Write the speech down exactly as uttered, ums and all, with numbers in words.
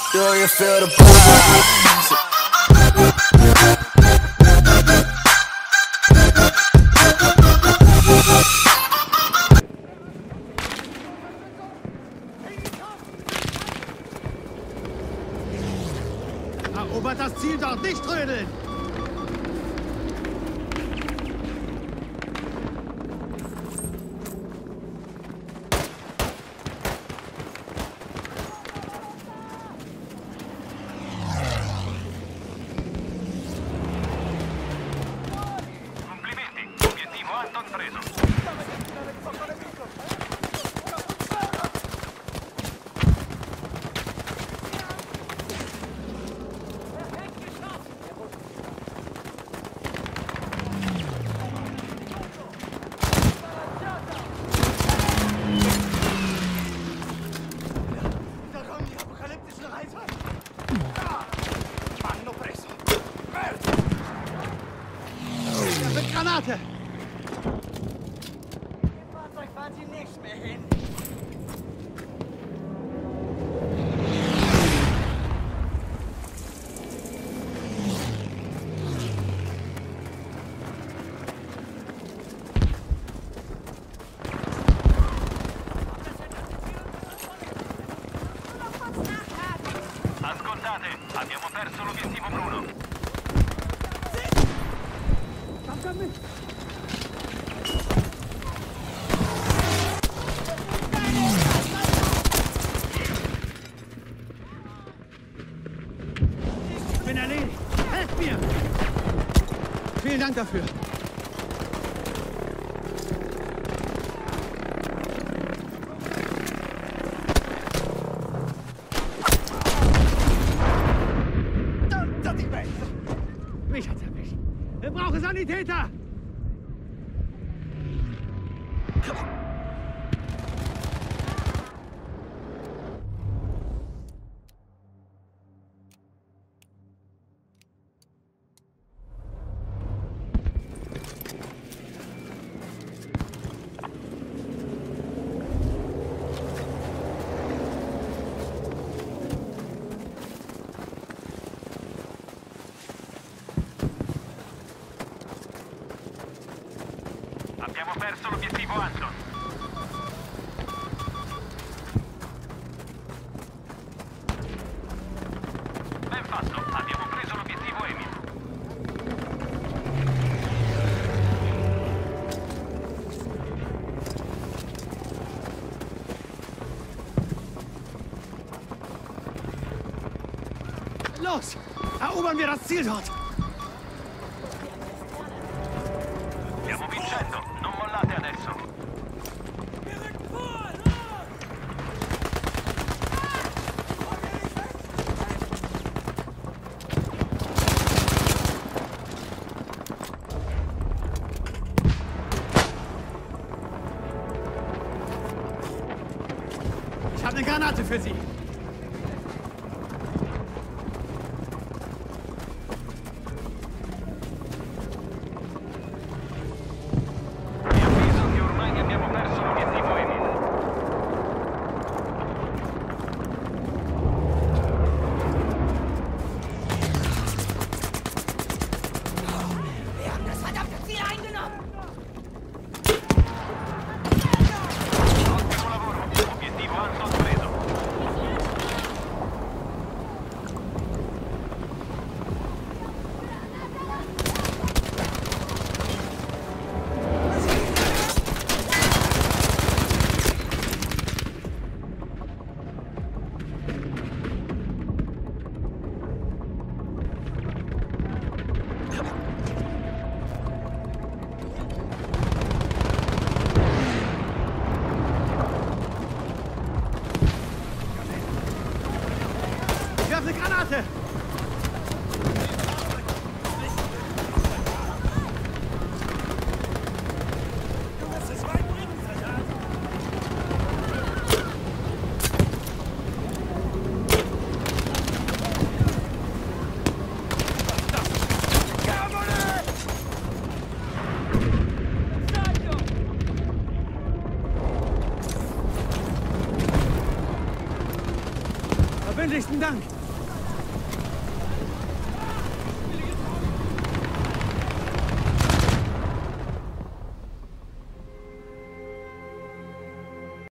Do you feel the vibes? Erobert das Ziel dort, nicht trödeln! Granate! Im Fahrzeug fahren Sie nicht mehr hin. Ascoltate, abbiamo perso l'obiettivo Bruno. Ich bin erledigt. Helft mir! Vielen Dank dafür. Mich hat's erwischt. Wir brauchen Sanitäter! Abbiamo perso l'obiettivo Anton. Ben fatto, abbiamo preso l'obiettivo Emil. Los! Erobern wir das Ziel dort! Stiamo vincendo, non mollate adesso. Ich habe eine Granate für Sie. Eine Granate! Du musst es weit bringen, Soldat! Verbindlichsten Dank!